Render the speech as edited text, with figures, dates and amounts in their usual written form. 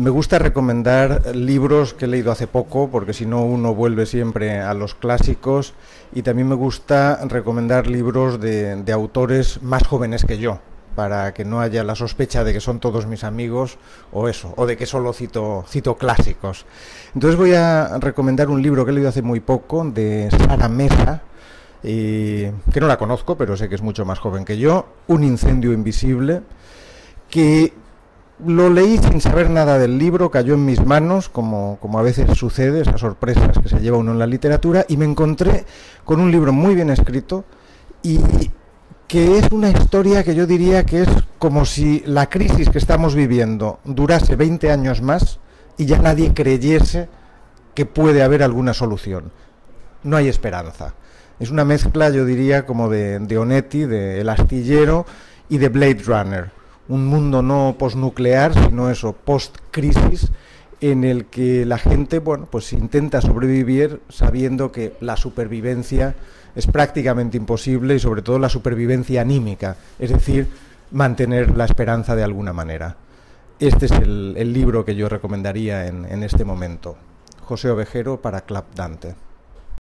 Me gusta recomendar libros que he leído hace poco, porque si no uno vuelve siempre a los clásicos, y también me gusta recomendar libros de autores más jóvenes que yo, para que no haya la sospecha de que son todos mis amigos o eso, o de que solo cito clásicos. Entonces voy a recomendar un libro que he leído hace muy poco, de Sara Mesa, que no la conozco, pero sé que es mucho más joven que yo, Un incendio invisible, que lo leí sin saber nada del libro, cayó en mis manos, como a veces sucede, esas sorpresas que se lleva uno en la literatura, y me encontré con un libro muy bien escrito y que es una historia que yo diría que es como si la crisis que estamos viviendo durase 20 años más y ya nadie creyese que puede haber alguna solución. No hay esperanza. Es una mezcla, yo diría, como de Onetti, de El astillero y de Blade Runner. Un mundo no postnuclear, sino eso, post-crisis, en el que la gente, bueno, pues intenta sobrevivir sabiendo que la supervivencia es prácticamente imposible y sobre todo la supervivencia anímica, es decir, mantener la esperanza de alguna manera. Este es el libro que yo recomendaría en este momento. José Ovejero para Club Dante.